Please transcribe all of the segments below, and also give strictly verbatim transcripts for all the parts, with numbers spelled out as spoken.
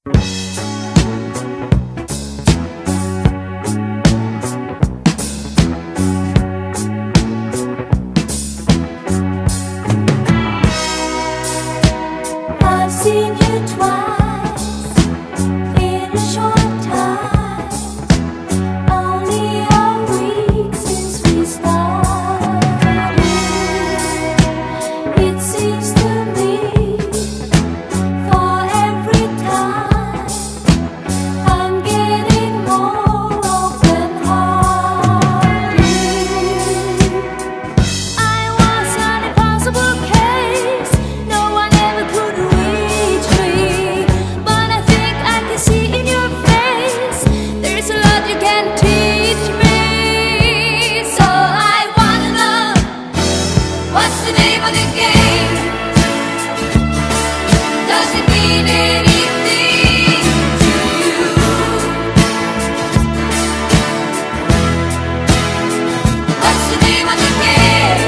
I've seen you twice in a short time, only a week since we started. It seems to me for every time I'm getting more open-hearted. I was an impossible case, no one ever could reach me, but I think I can see in your face there's a lot you can teach me. So I wanna know, what's the name of the game? Does it mean anything to you? What's the name of the game?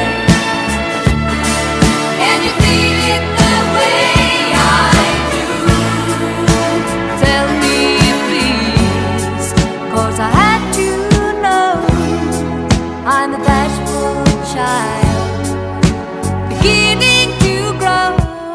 Can you feel it the way I do? Tell me please, 'cause I had to know I'm a bashful child beginning to grow.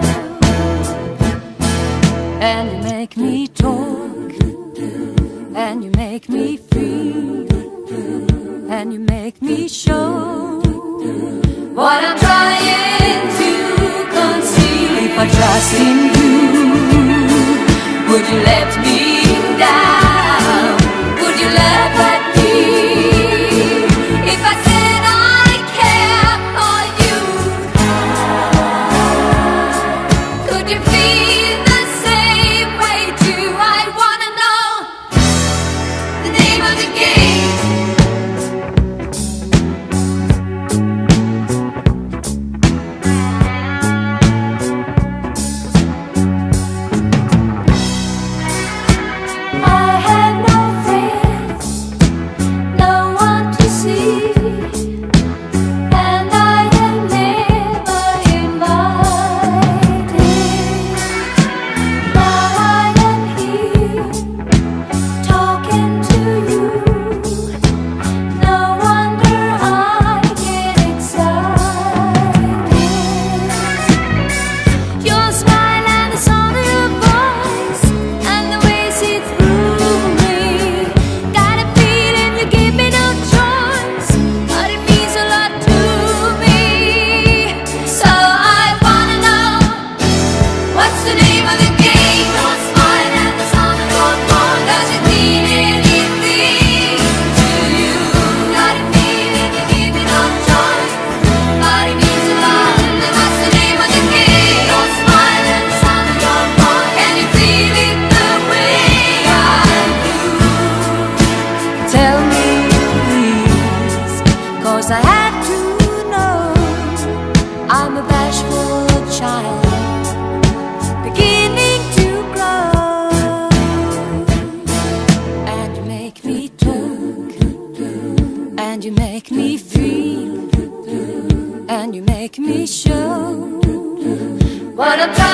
And you make me talk, and you make me feel, and you make me show what I'm trying to conceal. If I trust in you, would you let me down? Would you laugh at me if I said I care for you? Could you feel the same way too? I wanna know the name of the game. I had no friends, no one to see, and I am never invited. Now I am here talking to you. No wonder I get excited. Your smile and the sound of your voice and the way you see through me. Got a feeling you give me no choice, but it means a lot to me. So I wanna know, what's the name of the game? Your smile and the sound of your voice. Does it mean anything to you? Got a feeling you give me no choice, but it means a lot. And what's the name of the game? Your smile and the sound of your voice. Can you feel it the way I do? Tell me please, 'cause I had to know I'm a bashful child beginning to grow. And you make me talk, and you make me feel, and you make me show what I'm trying